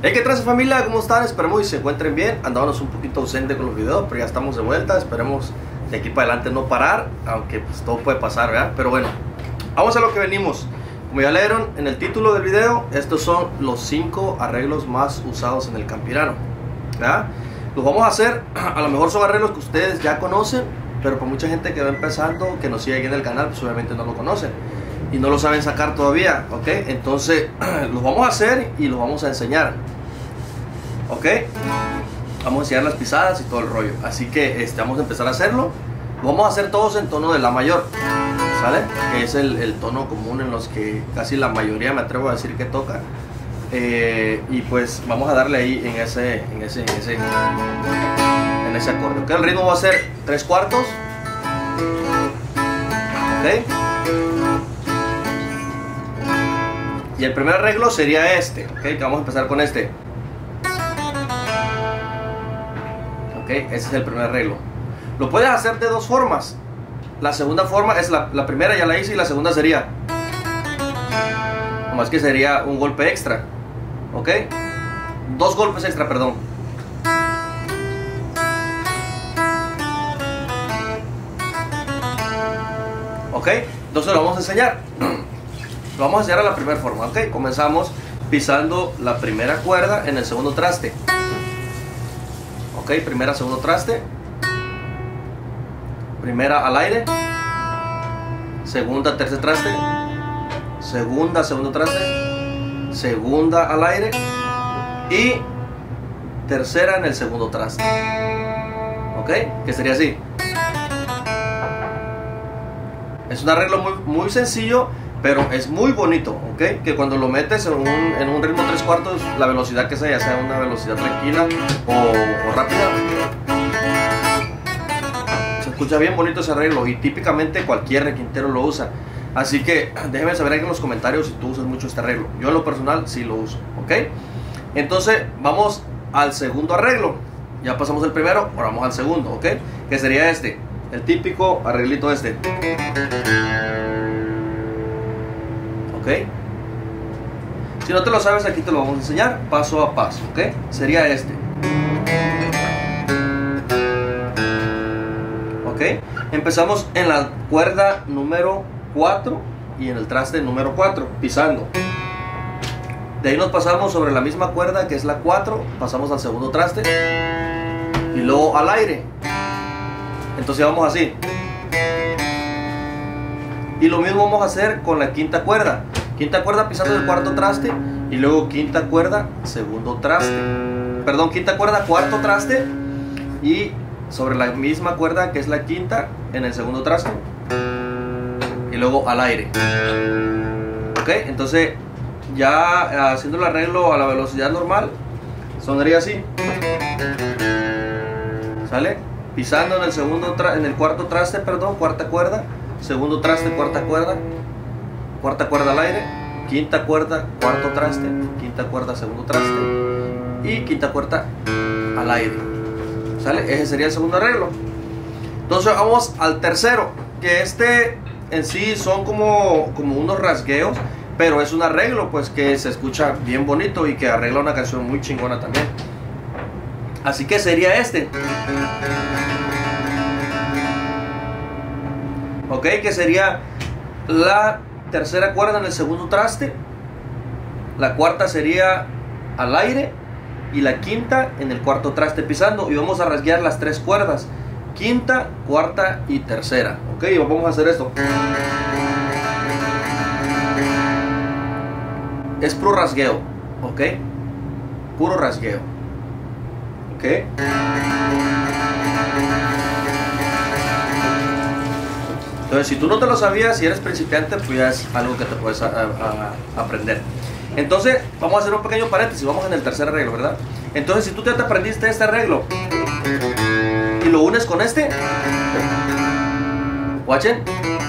Hey, ¿qué tal familia? ¿Cómo están? Esperemos que se encuentren bien. Andábamos un poquito ausente con los videos, pero ya estamos de vuelta. Esperemos de aquí para adelante no parar, aunque pues todo puede pasar, ¿verdad? Pero bueno, vamos a lo que venimos. Como ya leyeron en el título del video, estos son los 5 arreglos más usados en el campirano, ¿verdad? Los vamos a hacer, a lo mejor son arreglos que ustedes ya conocen, pero para mucha gente que va empezando, que nos sigue aquí en el canal, pues obviamente no lo conocen y no lo saben sacar todavía, ¿ok? Entonces los vamos a hacer y los vamos a enseñar, ¿ok? Vamos a enseñar las pisadas y todo el rollo. Así que vamos a empezar a hacerlo. Lo vamos a hacer todos en tono de la mayor, ¿sale? Que es el tono común en los que casi la mayoría, me atrevo a decir, que toca. Y pues vamos a darle ahí en ese acorde, ¿ok? El ritmo va a ser 3/4, ¿ok? Y el primer arreglo sería este, ¿ok? Que vamos a empezar con este. Ok, ese es el primer arreglo. Lo puedes hacer de dos formas. La segunda forma es la primera, ya la hice, y la segunda sería, nomás que sería un golpe extra, ¿ok? Dos golpes extra, perdón. Ok, entonces lo vamos a enseñar. Lo vamos a enseñar a la primera forma, ok. Comenzamos pisando la primera cuerda en el segundo traste. Ok, primera, segundo traste. Primera al aire. Segunda, tercer traste. Segunda, segundo traste. Segunda al aire. Y tercera en el segundo traste. Ok, que sería así. Es un arreglo muy sencillo, pero es muy bonito, ¿ok? Que cuando lo metes en un ritmo 3/4, la velocidad que sea, ya sea una velocidad tranquila o rápida, se escucha bien bonito ese arreglo, y típicamente cualquier requintero lo usa. Así que déjenme saber aquí en los comentarios si tú usas mucho este arreglo. Yo en lo personal sí lo uso, ¿ok? Entonces vamos al segundo arreglo. Ya pasamos el primero, ahora vamos al segundo, ¿ok? Que sería este, el típico arreglito este. ¿Ok? Si no te lo sabes, aquí te lo vamos a enseñar paso a paso, ¿ok? Sería este. ¿Ok? Empezamos en la cuerda número 4 y en el traste número 4, pisando. De ahí nos pasamos sobre la misma cuerda, que es la 4, pasamos al segundo traste y luego al aire. Entonces vamos así. Y lo mismo vamos a hacer con la quinta cuerda. Quinta cuerda pisando el cuarto traste y luego quinta cuerda, segundo traste. Perdón, quinta cuerda, cuarto traste y sobre la misma cuerda que es la quinta en el segundo traste y luego al aire. Ok, entonces ya haciendo el arreglo a la velocidad normal, sonaría así. ¿Sale? Pisando en el en el cuarto traste, perdón, cuarta cuerda. Segundo traste, cuarta cuerda al aire, quinta cuerda, cuarto traste, quinta cuerda, segundo traste y quinta cuerda al aire. ¿Sale? Ese sería el segundo arreglo. Entonces vamos al tercero, que en sí son como unos rasgueos, pero es un arreglo pues que se escucha bien bonito y que arregla una canción muy chingona también. Así que sería este. Ok, que sería la tercera cuerda en el segundo traste, la cuarta sería al aire y la quinta en el cuarto traste pisando, y vamos a rasguear las tres cuerdas, quinta, cuarta y tercera. Ok, vamos a hacer esto. Es puro rasgueo, ok, puro rasgueo, ok. Entonces, si tú no te lo sabías, si eres principiante, pues ya es algo que te puedes aprender. Entonces, vamos a hacer un pequeño paréntesis. Vamos en el tercer arreglo, ¿verdad? Entonces, si tú ya te aprendiste este arreglo y lo unes con este, watchen,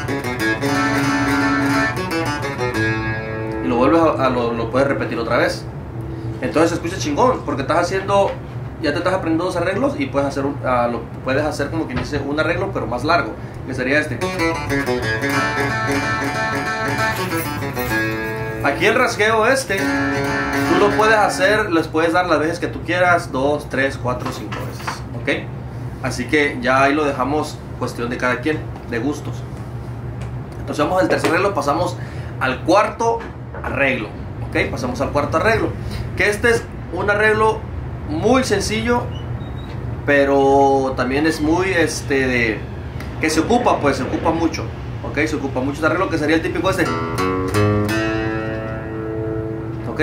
y lo vuelves lo puedes repetir otra vez. Entonces, se escucha chingón, porque estás haciendo, ya te estás aprendiendo dos arreglos y puedes hacer puedes hacer como quien dice un arreglo, pero más largo, que sería este. Aquí el rasgueo tú lo puedes hacer, les puedes dar las veces que tú quieras, 2, 3, 4, 5 veces, ¿ok? Así que ya ahí lo dejamos, cuestión de cada quien, de gustos. Entonces vamos al tercer arreglo, pasamos al cuarto arreglo, ¿ok? Pasamos al cuarto arreglo, que este es un arreglo muy sencillo, pero también es muy, que se ocupa, pues se ocupa mucho, ¿ok? Se ocupa mucho este arreglo, que sería el típico ¿ok?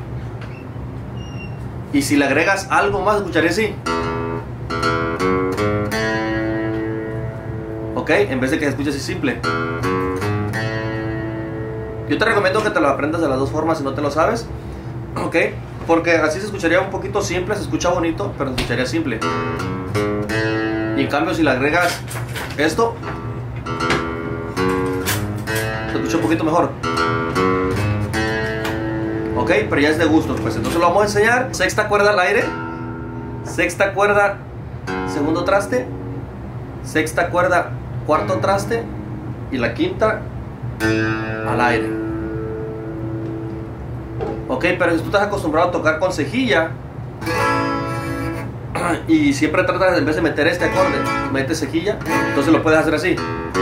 Y si le agregas algo más, escucharía así, ¿ok? En vez de que se escuche así simple. Yo te recomiendo que te lo aprendas de las dos formas si no te lo sabes, ¿ok? Porque así se escucharía un poquito simple, se escucha bonito, pero se escucharía simple. Y en cambio si le agregas esto, se escucha un poquito mejor. Ok, pero ya es de gustos, pues entonces lo vamos a enseñar. Sexta cuerda al aire, sexta cuerda segundo traste, sexta cuerda cuarto traste y la quinta al aire. Ok, pero si tú estás acostumbrado a tocar con cejilla y siempre tratas, en vez de meter este acorde, metes cejilla, entonces lo puedes hacer así.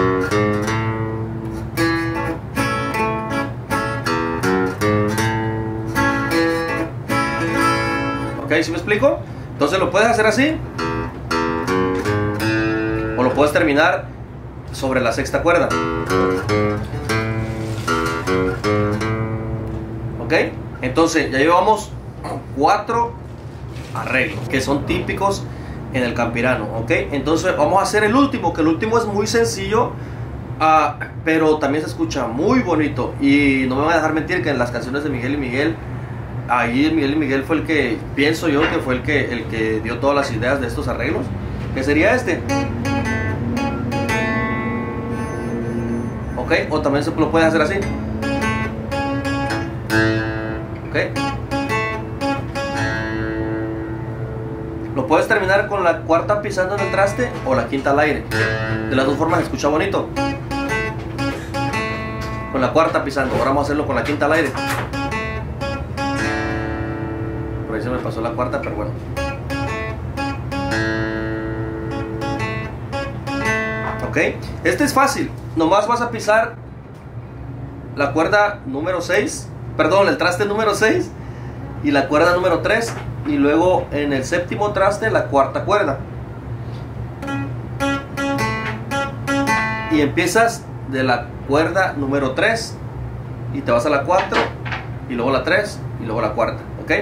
Ok, ¿sí me explico? Entonces lo puedes hacer así, o lo puedes terminar sobre la sexta cuerda. Ok, entonces ya llevamos 4 arreglos que son típicos en el campirano. Ok, entonces vamos a hacer el último, que el último es muy sencillo, pero también se escucha muy bonito. Y no me van a dejar mentir que en las canciones de Miguel y Miguel, ahí Miguel y Miguel fue el que, pienso yo que fue el que dio todas las ideas de estos arreglos, que sería ok, o también se lo puedes hacer así. Ok, lo puedes terminar con la cuarta pisando en el traste o la quinta al aire. De las dos formas se escucha bonito. Con la cuarta pisando, ahora vamos a hacerlo con la quinta al aire. Por ahí se me pasó la cuarta, pero bueno. Ok, este es fácil. Nomás vas a pisar la cuerda número 6, perdón, el traste número 6 y la cuerda número 3, y luego en el séptimo traste la cuarta cuerda. Y empiezas de la cuerda número 3 y te vas a la 4 y luego la 3 y luego la cuarta, ¿ok?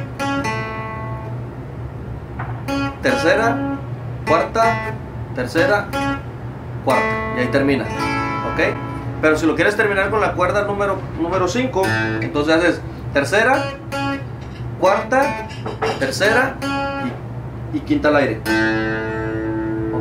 Tercera, cuarta, tercera, cuarta, y ahí termina, ¿ok? Pero si lo quieres terminar con la cuerda número 5, entonces haces tercera, cuarta, tercera y quinta al aire, ¿ok?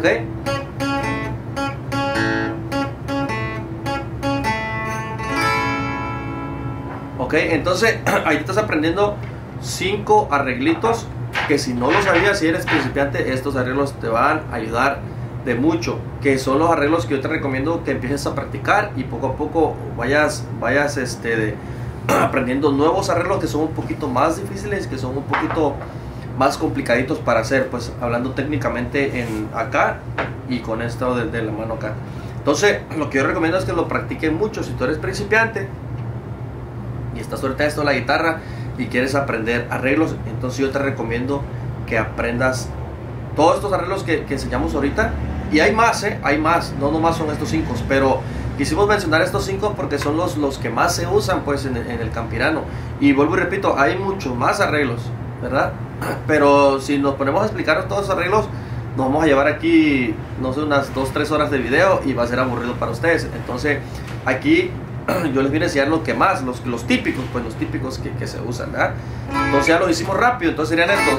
Ok, entonces ahí te estás aprendiendo 5 arreglitos que si no lo sabías, si eres principiante, estos arreglos te van a ayudar de mucho, que son los arreglos que yo te recomiendo que empieces a practicar y poco a poco vayas aprendiendo nuevos arreglos que son un poquito más difíciles, que son un poquito más complicaditos para hacer, pues hablando técnicamente en acá y con esto de la mano acá. Entonces lo que yo recomiendo es que lo practiquen mucho. Si tú eres principiante y estás ahorita esto de la guitarra y quieres aprender arreglos, entonces yo te recomiendo que aprendas todos estos arreglos que enseñamos ahorita. Y hay más, hay más, no nomás son estos 5, pero quisimos mencionar estos 5 porque son los que más se usan pues en el campirano. Y vuelvo y repito, hay muchos más arreglos, ¿verdad? Pero si nos ponemos a explicar todos los arreglos, nos vamos a llevar aquí, no sé, unas 2-3 horas de video y va a ser aburrido para ustedes. Entonces aquí yo les vine a enseñar lo que más, los típicos, pues los típicos que se usan, ¿verdad? Entonces ya lo hicimos rápido, entonces serían estos.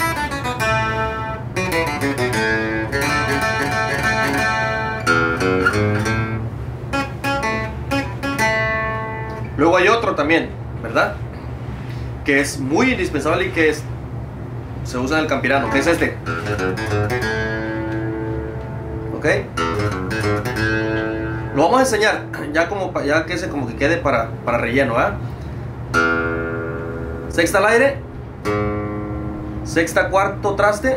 Luego hay otro también, ¿verdad? Que es muy indispensable y que se usa en el campirano, que es este. ¿Ok? Lo vamos a enseñar ya como que quede para relleno, ¿eh? Sexta al aire. Sexta cuarto traste.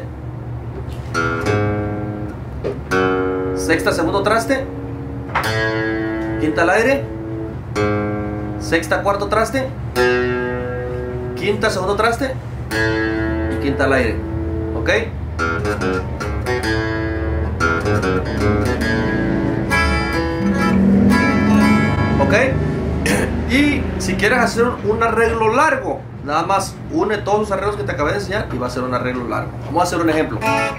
Sexta segundo traste. Quinta al aire. Sexta cuarto traste. Quinta segundo traste. Y quinta al aire. ¿Ok? ¿Ok? Y si quieres hacer un arreglo largo, nada más une todos los arreglos que te acabé de enseñar y va a ser un arreglo largo. Vamos a hacer un ejemplo.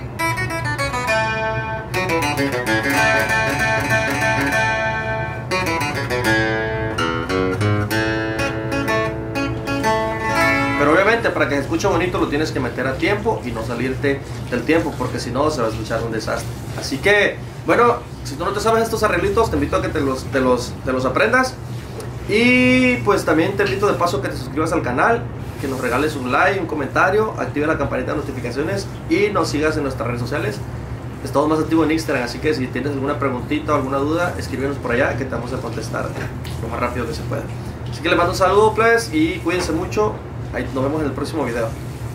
Pero obviamente para que se escuche bonito lo tienes que meter a tiempo y no salirte del tiempo, porque si no se va a escuchar un desastre. Así que, bueno, si tú no te sabes estos arreglitos, te invito a que te los aprendas. Y pues también te invito de paso a que te suscribas al canal, que nos regales un like, un comentario, active la campanita de notificaciones y nos sigas en nuestras redes sociales. Estamos más activos en Instagram, así que si tienes alguna preguntita o alguna duda, escríbenos por allá que te vamos a contestar lo más rápido que se pueda. Así que les mando un saludo, pues, y cuídense mucho. Ahí nos vemos en el próximo video.